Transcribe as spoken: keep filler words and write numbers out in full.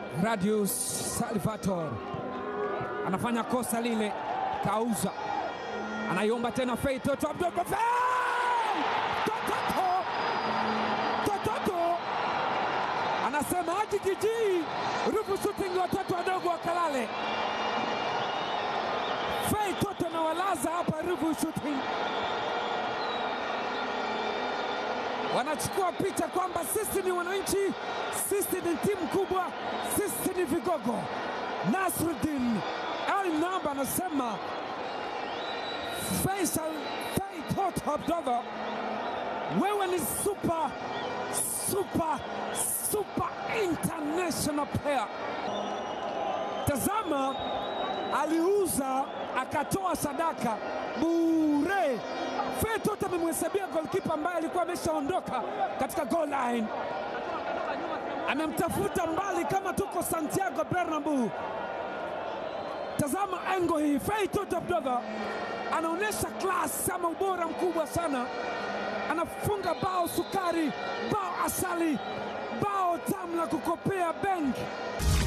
Radius Salvatore anafanya kosa lile, kauza, anaiomba tena Fei Toto Abdogo. Toto Toto anasema hadi jiji rufu shooting watoto wadogo wakalale. Fei Toto na walaza hapa rufu shooting. Wanachukua picha kwamba sisi ni wananchi, sisi ni timu kubwa, sisi ni vigogo. Nasruddin Al-Naba anasema Faisal Fei Toto Abdogo, wewe ni super super super international player. Tazama, aliuza akatoa sadaka bure. Fei Toto amemhesabia goalkeeper ambaye alikuwa ameshaondoka katika goal line. Amemtafuta mbali kama tuko Santiago Bernabeu. Tazama engo hii, Fei Toto Abdogo anaonesha class ama ubora mkubwa sana. Anafunga bao sukari, bao asali, bao tamu la kukopea benki.